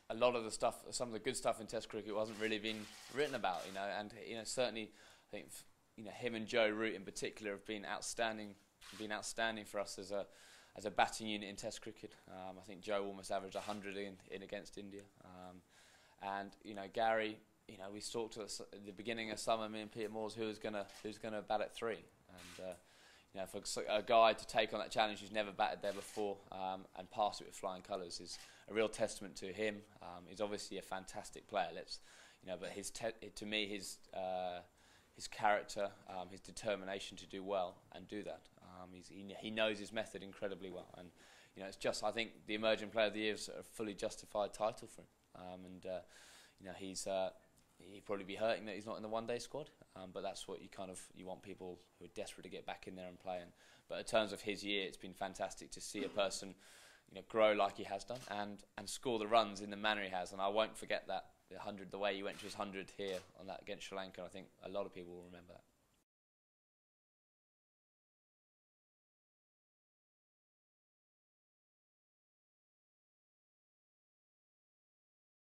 a lot of the stuff, some of the good stuff in Test cricket wasn't really being written about, and certainly I think him and Joe Root in particular have been outstanding for us as a batting unit in Test cricket. I think Joe almost averaged 100 in against India, and Gary, we talked at the beginning of summer, me and Peter Moores, who's gonna bat at 3, and for a guy to take on that challenge who's never batted there before and pass it with flying colours is a real testament to him. He's obviously a fantastic player. But to me, his character, his determination to do well and do that. He knows his method incredibly well, and I think the Emerging Player of the Year is a fully justified title for him. He'd probably be hurting that he's not in the one-day squad, but that's what you want people who are desperate to get back in there and play. But in terms of his year, it's been fantastic to see a person grow like he has done and score the runs in the manner he has. And I won't forget that, the way he went to his 100 here on that against Sri Lanka. I think a lot of people will remember that.